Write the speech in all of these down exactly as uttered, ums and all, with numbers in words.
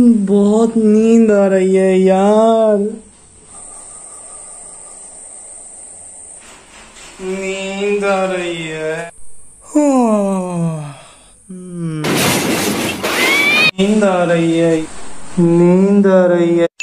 बहुत नींद आ रही है यार, नींद आ रही है, नींद आ रही है, नींद आ रही है।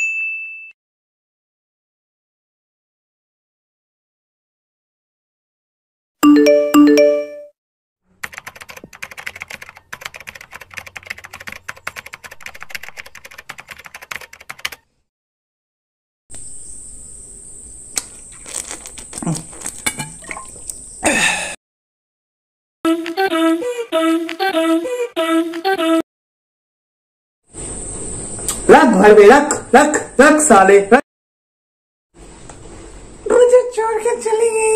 रख घर में, रख रख रख साले, रख। मुझे छोड़ के चली गई।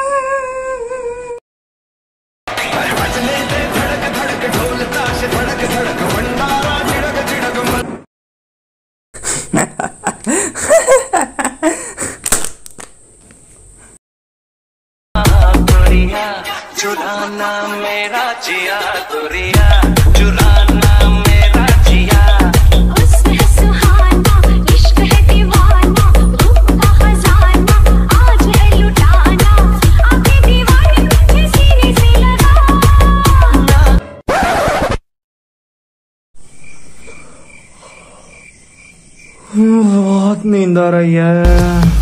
चुराना मेरा जिया दुरिया, चुराना मेरा जिया। हुस्न है सुहाना, इश्क है दीवाना, रूह का खजाना आज है लुटाना। आंखें दीवानी मुझे सीने से लगा। बहुत नींद आ रही है।